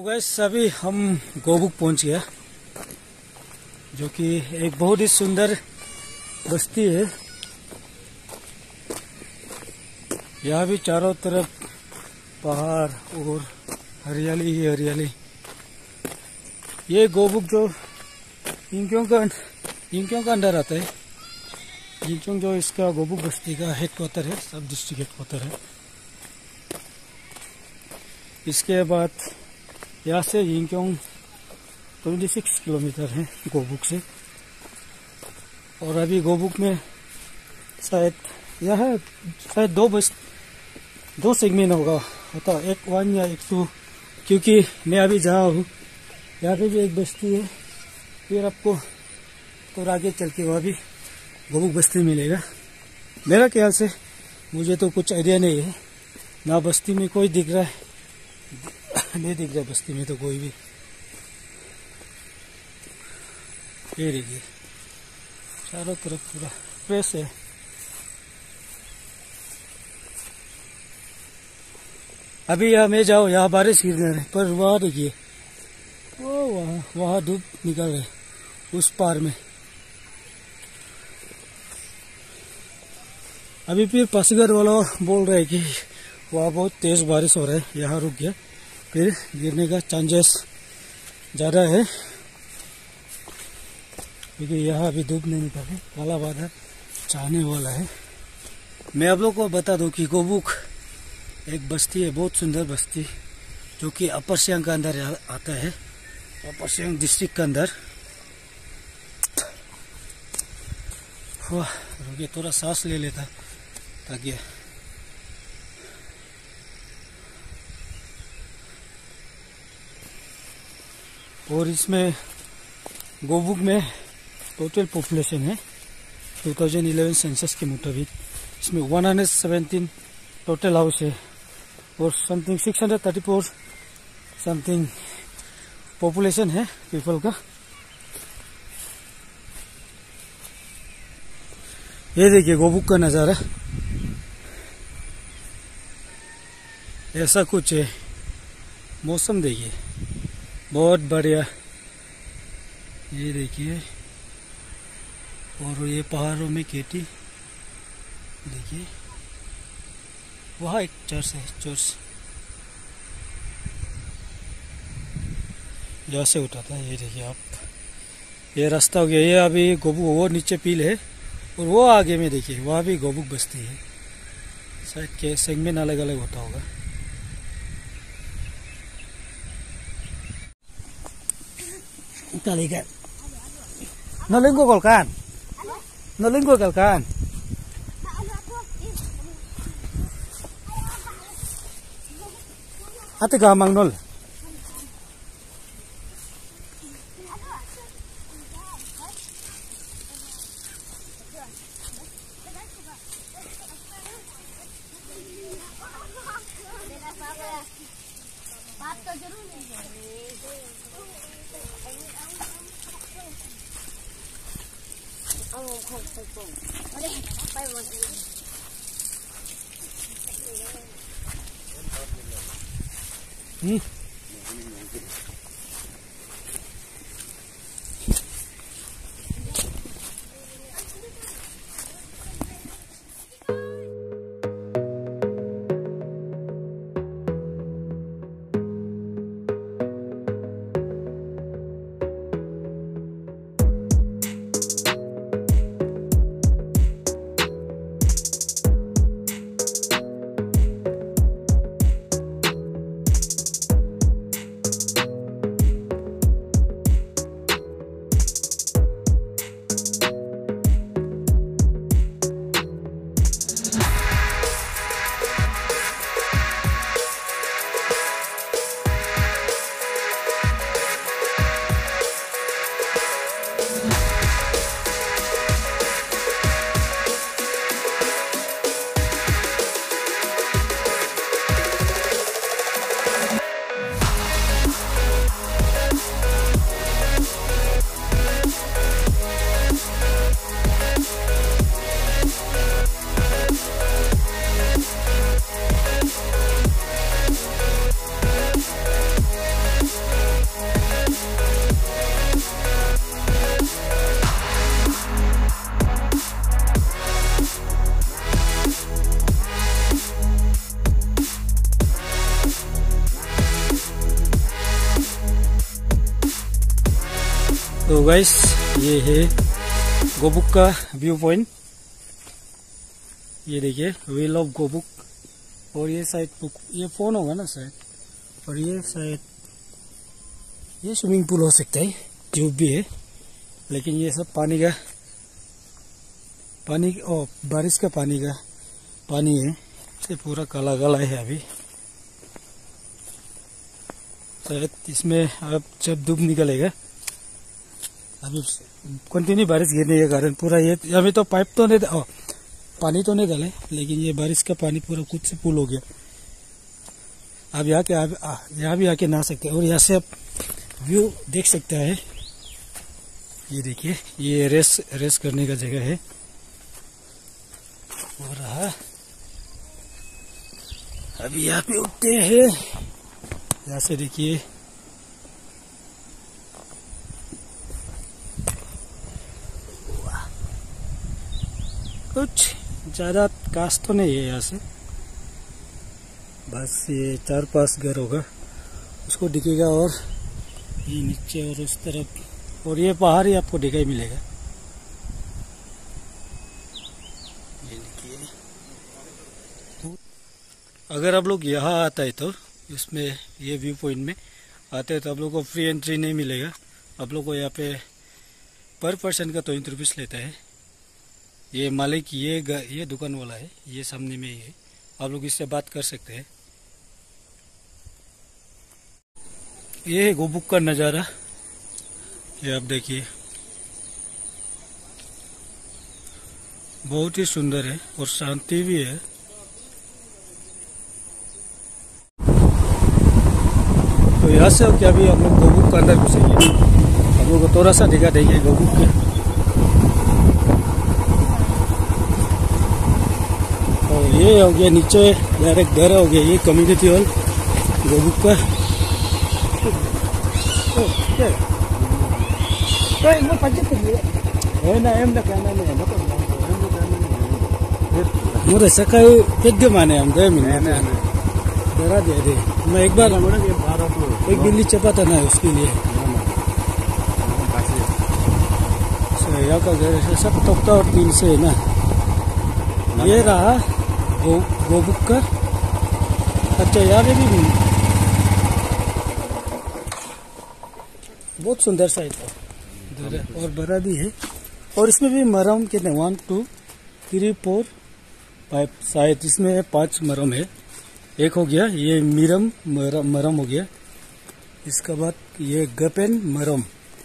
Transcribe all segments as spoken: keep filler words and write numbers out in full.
Gas अभी हम गोबुक पहुंच गया, जो कि एक बहुत ही सुंदर बस्ती है। यहाँ भी चारों तरफ पहाड़ और हरियाली ही हरियाली। ये गोबुक जो यिंकियोंग का यिंकियोंग का अंदर आता है। यिंकियोंग जो इसका गोबुक बस्ती का हेडक्वार्टर है, सब डिस्ट्रिक्ट हेडक्वार्टर है। इसके बाद यहाँ से यिंकियोंग छब्बीस किलोमीटर है गोबुक से। और अभी गोबुक में शायद यह शायद दो बस दो सेगमेंट होगा होता है, एक वन या एक टू, क्योंकि मैं अभी जहाँ हूँ यहाँ पे भी एक बस्ती है। फिर आपको तो आगे चल के वहाँ भी गोबुक बस्ती मिलेगा मेरा ख्याल से। मुझे तो कुछ आइडिया नहीं है, ना बस्ती में कोई दिख रहा है, नहीं दिख रहा बस्ती में तो कोई भी। ये देखिए चारों तरफ पूरा फ्रेश है। अभी यहाँ मैं जाओ, यहाँ बारिश गिर रही है, पर वहाँ देखिए वो वहाँ वहाँ धूप निकल रहे उस पार में। अभी फिर पासीघाट वाला बोल रहे हैं कि वहाँ बहुत तेज बारिश हो रहा है, यहाँ रुक गया, फिर गिरने का चांसेस ज़्यादा है, क्योंकि यहाँ अभी धूप नहीं निकले, काला बादल छाने वाला है। मैं आप लोग को बता दूं कि गोबुक एक बस्ती है, बहुत सुंदर बस्ती, जो कि अपर सियांग का अंदर आता है, अपर सियांग डिस्ट्रिक्ट के अंदर। वाह रुकिए, थोड़ा सांस ले लेता ताकि और इसमें गोबुक में टोटल पॉपुलेशन है दो हज़ार ग्यारह सेंसस के मुताबिक। इसमें एक सौ सत्रह टोटल हाउस है और समथिंग छह सौ चौंतीस समथिंग पॉपुलेशन है पीपल का। ये देखिए गोबुक का नज़ारा ऐसा कुछ है। मौसम देखिए बहुत बढ़िया, ये देखिए। और ये पहाड़ों में खेती देखिए, वहाँ एक चर्च है, चर्च यहाँ से उठाता है। ये देखिए आप, ये रास्ता हो गया। ये अभी गोबुक, वो नीचे पील है और वो आगे में देखिए वहाँ भी गोबुक बस्ती है। शायद के सेगमेंट अलग अलग होता होगा। Kali kan, nolinggo kan, nolinggo kan. Ate gamang nol. Hmm. तो गाइस ये है गोबुक का व्यू पॉइंट। ये देखिए व्हील ऑफ गोबुक। और ये शायद ये फोन होगा ना शायद। और ये शायद ये स्विमिंग पूल हो सकता है, ट्यूब भी है, लेकिन ये सब पानी का पानी ओ बारिश का पानी का पानी है, ये पूरा काला काला है अभी। शायद इसमें अब जब धूप निकलेगा, अभी कंटिन्यू बारिश गिरने के कारण पूरा ये अभी तो पाइप तो नहीं ओ, पानी तो नहीं डाले, लेकिन ये बारिश का पानी पूरा खुद से फुल हो गया। अब यहाँ के यहाँ भी आके नहा सकते हैं। और यहाँ से आप व्यू देख सकता है। ये देखिए ये रेस रेस करने का जगह है। और रहा अभी यहाँ पे उठते हैं। यहाँ से देखिए कुछ ज्यादा कास्ट तो नहीं है यहाँ से, बस ये चार पांच घर होगा उसको दिखेगा। और ये नीचे और उस तरफ और ये पहाड़ ही आपको दिखाई मिलेगा। ये देखिए तो अगर आप लोग यहाँ आता है तो इसमें ये व्यू पॉइंट में आते हैं तो आप लोग को फ्री एंट्री नहीं मिलेगा। आप लोग को यहाँ पे पर पर्सन का ट्वेंटी रुपीज लेता है। ये मालिक ये ये दुकान वाला है, ये सामने में ही है, आप लोग इससे बात कर सकते हैं। ये है गोबुक का नज़ारा, ये आप देखिए बहुत ही सुंदर है और शांति भी है। तो यहाँ से क्या भी हम लोग गोबुक के अंदर घुसेंगे, हम लोग को थोड़ा सा दिखा देंगे गोबुक के। और ये हो गया नीचे डायरेक्ट घर हो गया, ये कम्युनिटी हॉल गोबुक का। मुझे सकाई पेट माने हम गए मिले डरा दे दे। मैं एक बार एक बिल्ली चपा था ना उसके लिए। यहाँ का घर है सब तख्ता और टीन से है ना। ये रहा गो गोबुक का। अच्छा यहाँ पे भी बहुत सुंदर साइड है और बड़ा भी है। और इसमें भी मरम कितने one two three four five शायद इसमें पांच मरम है। एक हो गया ये मीरम मरम, मरम हो गया। इसके बाद ये गपेन मरम,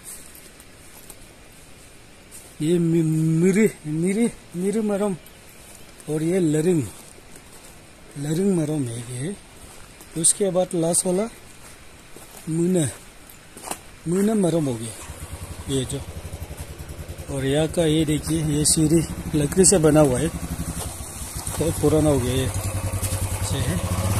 ये मिरी मिरी मिरी मरम। और ये लरिंग लरिंग मरम है ये। उसके बाद लास्ट वाला मुना मुना मरम हो गया ये जो। और यहाँ का ये देखिए ये सीढ़ी लकड़ी से बना हुआ है, बहुत पुराना हो गया ये से है।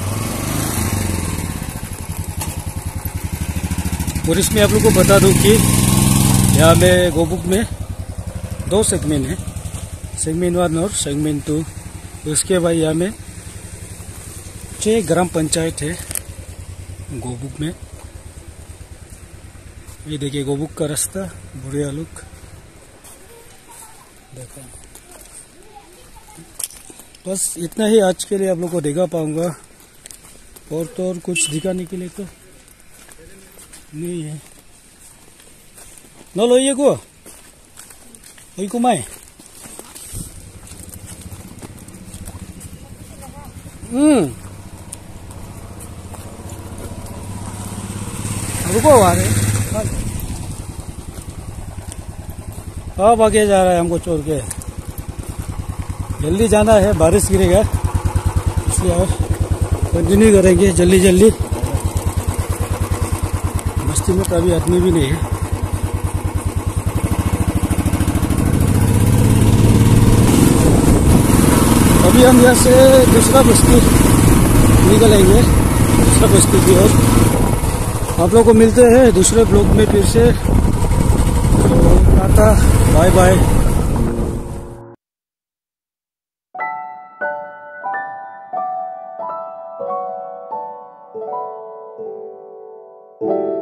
और इसमें आप लोग को बता दूं कि यहाँ में गोबुक में दो सेगमेंट है, सेगमेंट वन और सेगमेंट टू। उसके बाद यहाँ में छह ग्राम पंचायत है गोबुक में। ये देखिए गोबुक का रास्ता बुढ़िया लुक देखो। बस इतना ही आज के लिए आप लोग को दिखा पाऊंगा, और तो और कुछ दिखाने के लिए तो नहीं है। न लो ये को को माए हम्म रुको आ रहे अब आगे जा रहा है, हमको छोड़ के जल्दी जाना है, बारिश गिरेगा इसलिए और कंटिन्यू करेंगे जल्दी जल्दी। बस्ती में तो अभी आदमी भी नहीं है। अभी हम यहाँ से दूसरा बस्ती निकलेंगे, दूसरा बस्ती की ओर। आप लोग को मिलते हैं दूसरे ब्लॉग में फिर से। तो टाटा बाय बाय। you